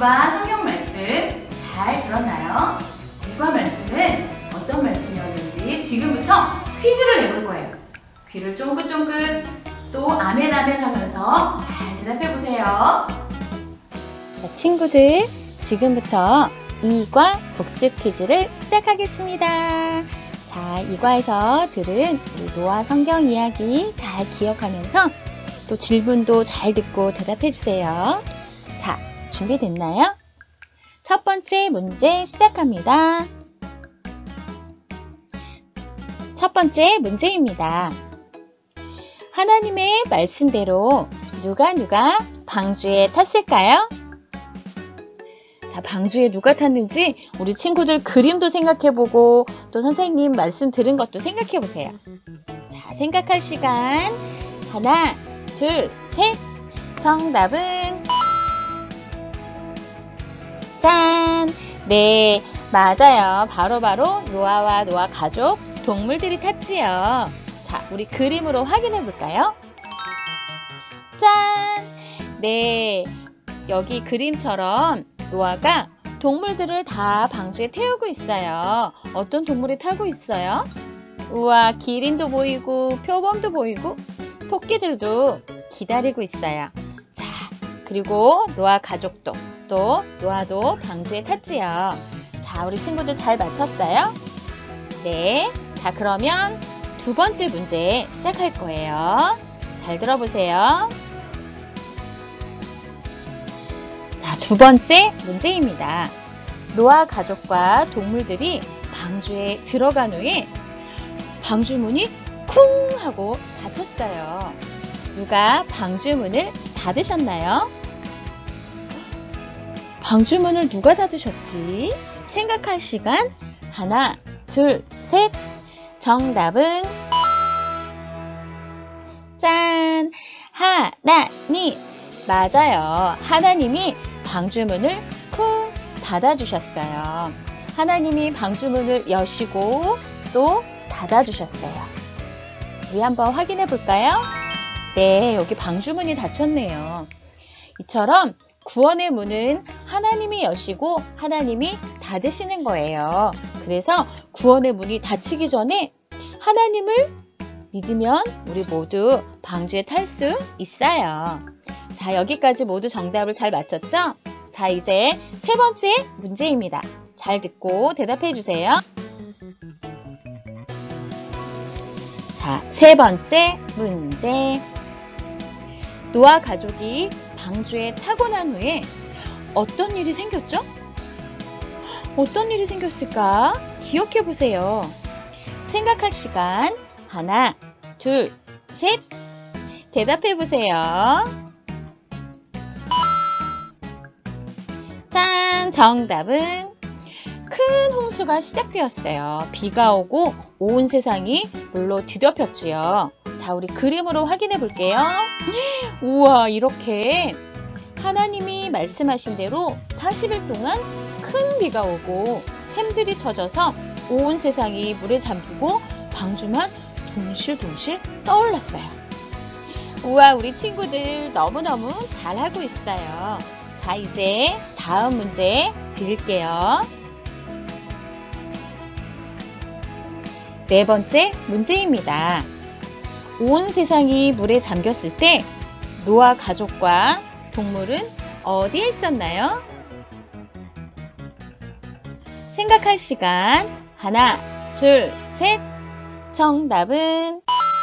이과 성경 말씀 잘 들었나요? 이과 말씀은 어떤 말씀이었는지 지금부터 퀴즈를 내볼 거예요. 귀를 쫑긋쫑긋 또 아멘 아멘 하면서 잘 대답해 보세요. 자, 친구들, 지금부터 이과 복습 퀴즈를 시작하겠습니다. 자, 이과에서 들은 우리 노아 성경 이야기 잘 기억하면서 또 질문도 잘 듣고 대답해 주세요. 자, 준비됐나요? 첫 번째 문제 시작합니다. 첫 번째 문제입니다. 하나님의 말씀대로 누가 방주에 탔을까요? 자, 방주에 누가 탔는지 우리 친구들 그림도 생각해보고 또 선생님 말씀 들은 것도 생각해보세요. 자, 생각할 시간. 하나, 둘, 셋. 정답은 짠! 네, 맞아요. 바로 노아와 노아 가족, 동물들이 탔지요. 자, 우리 그림으로 확인해 볼까요? 짠! 네, 여기 그림처럼 노아가 동물들을 다 방주에 태우고 있어요. 어떤 동물이 타고 있어요? 우와, 기린도 보이고 표범도 보이고 토끼들도 기다리고 있어요. 자, 그리고 노아 가족도 또 노아도 방주에 탔지요. 자, 우리 친구들 잘 맞췄어요? 네, 자, 그러면 두 번째 문제 시작할 거예요. 잘 들어보세요. 자, 두 번째 문제입니다. 노아 가족과 동물들이 방주에 들어간 후에 방주 문이 쿵 하고 닫혔어요. 누가 방주 문을 닫으셨나요? 방주 문을 누가 닫으셨지? 생각할 시간. 하나, 둘, 셋. 정답은 짠! 하나님! 맞아요. 하나님이 방주문을 쿵 닫아주셨어요. 하나님이 방주문을 여시고 또 닫아주셨어요. 우리 한번 확인해 볼까요? 네, 여기 방주문이 닫혔네요. 이처럼 구원의 문은 하나님이 여시고 하나님이 닫으시는 거예요. 그래서 구원의 문이 닫히기 전에 하나님을 믿으면 우리 모두 방주에 탈 수 있어요. 자, 여기까지 모두 정답을 잘 맞췄죠? 자, 이제 세 번째 문제입니다. 잘 듣고 대답해 주세요. 자, 세 번째 문제. 노아 가족이 방주에 타고 난 후에 어떤 일이 생겼죠? 어떤 일이 생겼을까? 기억해 보세요. 생각할 시간. 하나, 둘, 셋. 대답해 보세요. 짠! 정답은 큰 홍수가 시작되었어요. 비가 오고 온 세상이 물로 뒤덮였지요. 자, 우리 그림으로 확인해 볼게요. 우와, 이렇게 하나님이 말씀하신 대로 40일 동안 큰 비가 오고 샘들이 터져서 온 세상이 물에 잠기고 방주만 둥실둥실 떠올랐어요. 우와, 우리 친구들 너무너무 잘하고 있어요. 자, 이제 다음 문제 드릴게요. 네 번째 문제입니다. 온 세상이 물에 잠겼을 때 노아 가족과 동물은 어디에 있었나요? 생각할 시간. 하나, 둘, 셋. 정답은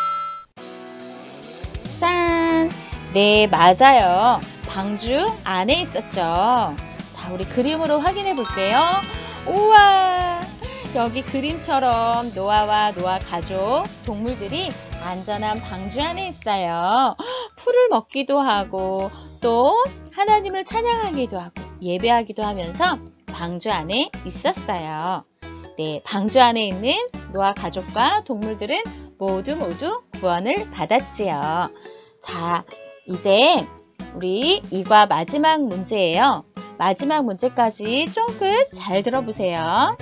짠! 네, 맞아요. 방주 안에 있었죠. 자, 우리 그림으로 확인해 볼게요. 우와! 여기 그림처럼 노아와 노아 가족, 동물들이 안전한 방주 안에 있어요. 풀을 먹기도 하고 또 하나님을 찬양하기도 하고 예배하기도 하면서 방주 안에 있었어요. 네, 방주 안에 있는 노아 가족과 동물들은 모두 구원을 받았지요. 자, 이제 우리 이과 마지막 문제예요. 마지막 문제까지 쫑긋 잘 들어보세요.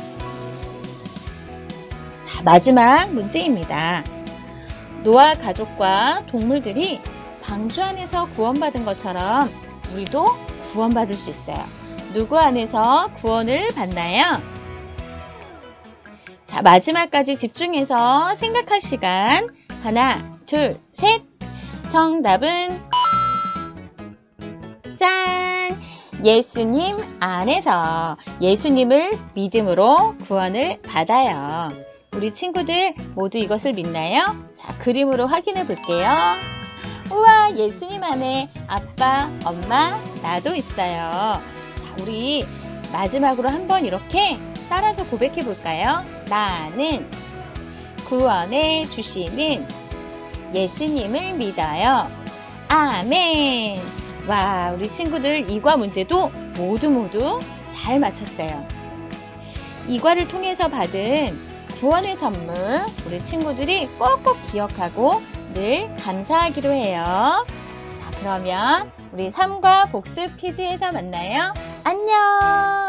자, 마지막 문제입니다. 노아 가족과 동물들이 방주 안에서 구원받은 것처럼 우리도 구원받을 수 있어요. 누구 안에서 구원을 받나요? 자, 마지막까지 집중해서 생각할 시간. 하나, 둘, 셋. 정답은 짠! 예수님 안에서 예수님을 믿음으로 구원을 받아요. 우리 친구들 모두 이것을 믿나요? 자, 그림으로 확인해 볼게요. 우와, 예수님 안에 아빠, 엄마, 나도 있어요. 자, 우리 마지막으로 한번 이렇게 따라서 고백해 볼까요? 나는 구원해 주시는 예수님을 믿어요. 아멘. 와, 우리 친구들 이과 문제도 모두 잘 맞췄어요. 이과를 통해서 받은 구원의 선물, 우리 친구들이 꼭꼭 기억하고 늘 감사하기로 해요. 자, 그러면 우리 3과 복습 퀴즈에서 만나요. 안녕.